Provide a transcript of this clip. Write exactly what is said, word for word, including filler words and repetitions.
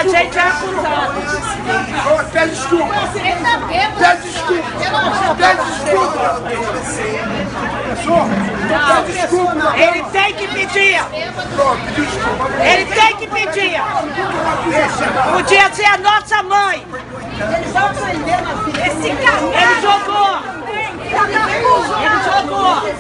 gente é acusado. Pede desculpa. Pede desculpa. Pede desculpa. Pede desculpa. Ele tem que pedir. Ele tem que pedir. Podia ser a nossa mãe. Eles vão prender na filha. Ele jogou. Ele jogou.